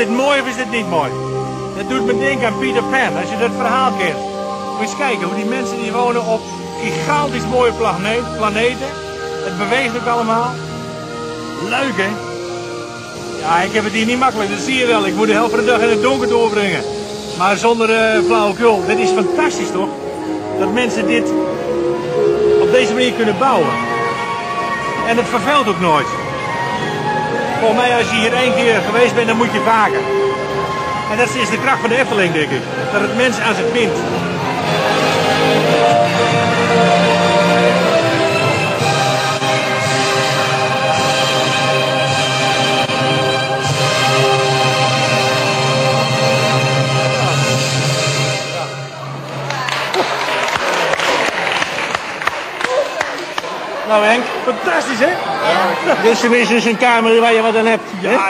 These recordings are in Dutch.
dit mooi of is dit niet mooi? Dat doet me denken aan Peter Pan, als je dat verhaal kent. Moet je eens kijken hoe die mensen die wonen op gigantisch mooie planeten. Het beweegt ook allemaal. Leuk, hè? Ja, ik heb het hier niet makkelijk, dat zie je wel. Ik moet de helft van de dag in het donker doorbrengen. Maar zonder flauwekul. Dit is fantastisch, toch? Dat mensen dit op deze manier kunnen bouwen. En het verveelt ook nooit. Volgens mij, als je hier 1 keer geweest bent, dan moet je vaker. En dat is de kracht van de Efteling, denk ik. Dat het mensen aan zich bindt. Nou Henk, fantastisch hè? Ja. Dit is tenminste een kamer waar je wat aan hebt. Ja.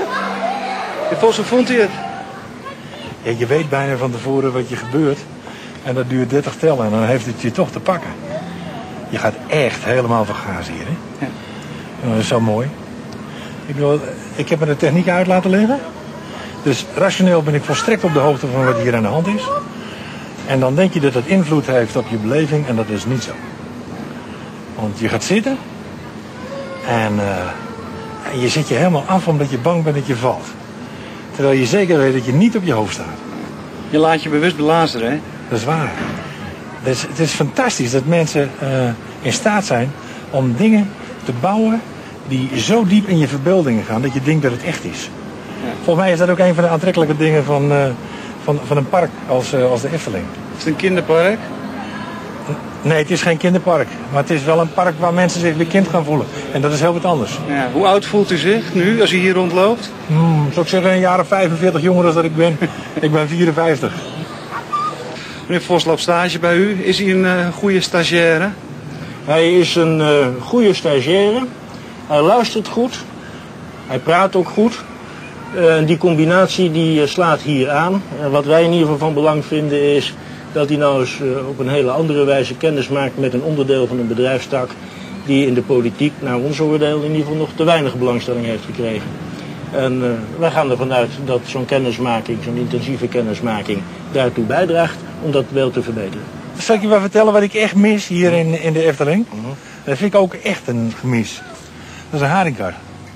Vos, hoe vond u het? Ja, je weet bijna van tevoren wat je gebeurt. En dat duurt 30 tellen en dan heeft het je toch te pakken. Je gaat echt helemaal vergazen hier hè? Ja. Dat is zo mooi. Ik heb me de techniek uit laten leggen. Dus rationeel ben ik volstrekt op de hoogte van wat hier aan de hand is. En dan denk je dat het invloed heeft op je beleving en dat is niet zo. Want je gaat zitten en je zit je helemaal af omdat je bang bent dat je valt. Terwijl je zeker weet dat je niet op je hoofd staat. Je laat je bewust belazeren, hè? Dat is waar. Het is fantastisch dat mensen in staat zijn om dingen te bouwen die zo diep in je verbeeldingen gaan dat je denkt dat het echt is. Ja. Volgens mij is dat ook een van de aantrekkelijke dingen van een park als de Efteling. Is het een kinderpark? Nee, het is geen kinderpark. Maar het is wel een park waar mensen zich weer kind gaan voelen. En dat is heel wat anders. Ja, hoe oud voelt u zich nu als u hier rondloopt? Zou ik zeggen een jaar of 45 jonger dan dat ik ben. Ik ben 54. Meneer Vos loopt stage bij u. Is hij een goede stagiaire? Hij is een goede stagiaire. Hij luistert goed. Hij praat ook goed. Die combinatie die slaat hier aan. Wat wij in ieder geval van belang vinden is dat hij nou eens op een hele andere wijze kennis maakt met een onderdeel van een bedrijfstak die in de politiek, naar ons oordeel, in ieder geval nog te weinig belangstelling heeft gekregen. En wij gaan ervan uit dat zo'n kennismaking, zo'n intensieve kennismaking, daartoe bijdraagt om dat beeld te verbeteren. Zal ik je wel vertellen wat ik echt mis hier in de Efteling? Dat vind ik ook echt een gemis. Dat is een haringkar.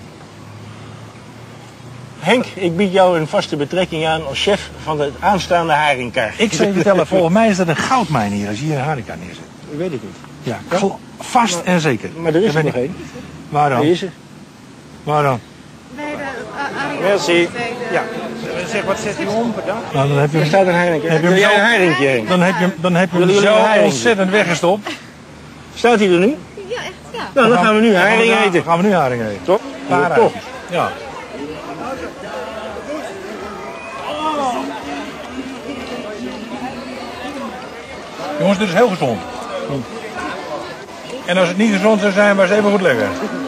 Henk, ik bied jou een vaste betrekking aan als chef van de aanstaande haringkar. Ik zal je vertellen, volgens mij is dat een goudmijn hier, als je hier een haringkar neerzet. Dat weet ik niet. Ja, vast en zeker. Maar er is er nog één. Waar dan? Deze. Waar dan? Bij de Merci. Ja. Zeg, wat zet u om? Nou, dan heb je Er staat een haringje. Wil jij een haringje, Henk? Dan heb je Willen hem jullie een zo haringje? ontzettend weggestopt. Staat hij er nu? Ja, echt, ja. Nou, dan gaan we nu haring eten. Dan gaan we nu haring eten. Toch? Paar Toch? Ja. Jongens, dit is heel gezond. En als het niet gezond zou zijn, was het even goed leggen.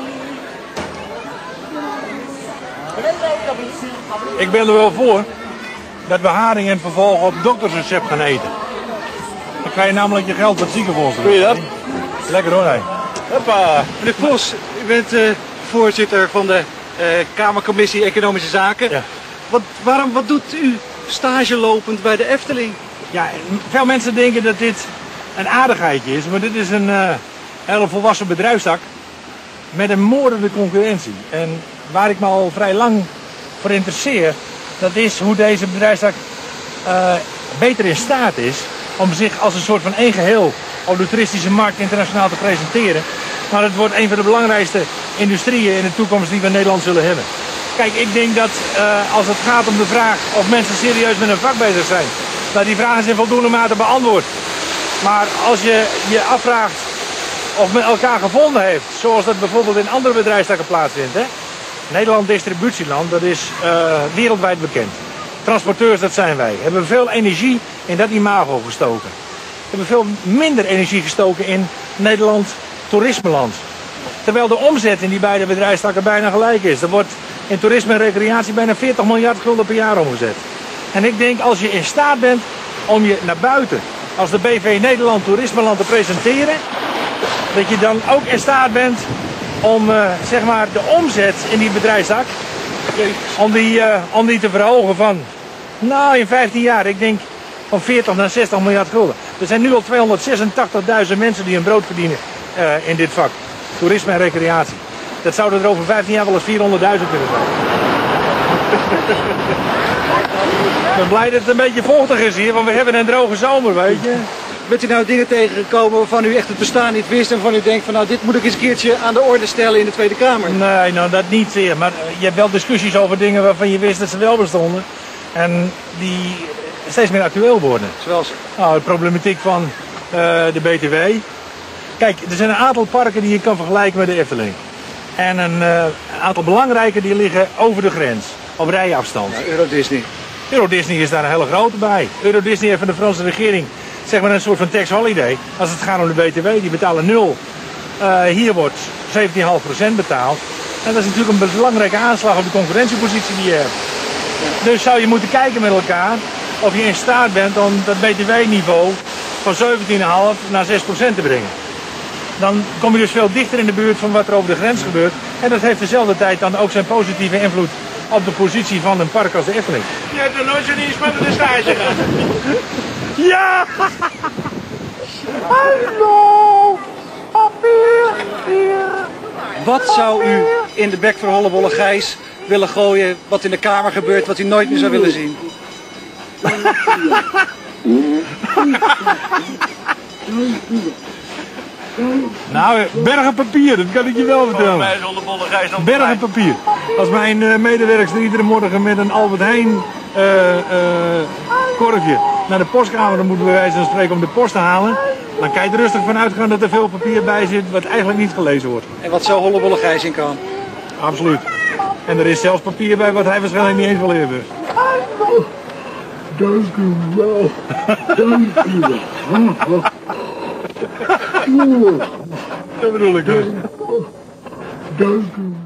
Ik ben er wel voor dat we haring in het vervolg op doktersrecept gaan eten. Dan krijg je namelijk je geld wat ziekenfonds. Doe je dat? Lekker hoor, hè? Hoppa. Meneer Vos, u bent voorzitter van de Kamercommissie Economische Zaken. Ja. Wat doet u stage lopend bij de Efteling? Ja, veel mensen denken dat dit een aardigheidje is, maar dit is een hele volwassen bedrijfstak met een moordende concurrentie. En waar ik me al vrij lang voor interesseer, dat is hoe deze bedrijfstak beter in staat is om zich als een soort van één geheel op de toeristische markt internationaal te presenteren. Maar het wordt een van de belangrijkste industrieën in de toekomst die we in Nederland zullen hebben. Kijk, ik denk dat als het gaat om de vraag of mensen serieus met hun vak bezig zijn, dat die vragen zijn in voldoende mate beantwoord. Maar als je je afvraagt of men elkaar gevonden heeft, zoals dat bijvoorbeeld in andere bedrijfstakken plaatsvindt. Hè? Nederland distributieland, dat is wereldwijd bekend. Transporteurs, dat zijn wij. Hebben veel energie in dat imago gestoken. Hebben veel minder energie gestoken in Nederland toerismeland. Terwijl de omzet in die beide bedrijfstakken bijna gelijk is. Er wordt in toerisme en recreatie bijna 40 miljard gulden per jaar omgezet. En ik denk als je in staat bent om je naar buiten als de BV Nederland toerismeland te presenteren, dat je dan ook in staat bent om zeg maar de omzet in die bedrijfstak om die te verhogen van, nou in 15 jaar, ik denk van 40 naar 60 miljard gulden. Er zijn nu al 286.000 mensen die hun brood verdienen in dit vak. Toerisme en recreatie. Dat zouden er over 15 jaar wel eens 400.000 kunnen zijn. Ik ben blij dat het een beetje vochtig is hier, want we hebben een droge zomer, weet je. Bent u nou dingen tegengekomen waarvan u echt het bestaan niet wist en waarvan u denkt van nou dit moet ik eens een keertje aan de orde stellen in de Tweede Kamer? Nee, nou dat niet zeer. Maar je hebt wel discussies over dingen waarvan je wist dat ze wel bestonden. En die steeds meer actueel worden. Zoals? Nou, de problematiek van de BTW. Kijk, er zijn een aantal parken die je kan vergelijken met de Efteling. En een aantal belangrijke die liggen over de grens. Op rijafstand. Ja, Euro Disney. Euro Disney is daar een hele grote bij. Euro Disney heeft van de Franse regering zeg maar een soort van tax holiday. Als het gaat om de BTW, die betalen 0. Hier wordt 17,5% betaald. En dat is natuurlijk een belangrijke aanslag op de concurrentiepositie die je hebt. Dus zou je moeten kijken met elkaar of je in staat bent om dat BTW-niveau van 17,5 naar 6% te brengen. Dan kom je dus veel dichter in de buurt van wat er over de grens gebeurt. En dat heeft dezelfde tijd dan ook zijn positieve invloed op de positie van een park als de Efteling. Je hebt er nooit zo'n inspannende stage gehad. Ja! Hallo! Papier hier! Wat zou u in de bek voor Hollebolle Gijs willen gooien wat in de Kamer gebeurt wat u nooit meer zou willen zien? Nou, bergen papier, dat kan ik je wel vertellen. Bergen papier. Als mijn medewerkster iedere morgen met een Albert Heijn korfje naar de postkamer, dan moeten we wijze van spreken om de post te halen. Dan kan je er rustig van uitgaan dat er veel papier bij zit wat eigenlijk niet gelezen wordt. En wat zou Hollebolle Gijs in kan? Absoluut. En er is zelfs papier bij wat hij waarschijnlijk niet eens wil hebben. Dank u wel. Dank u wel. Dat bedoel ik dus. Dank u.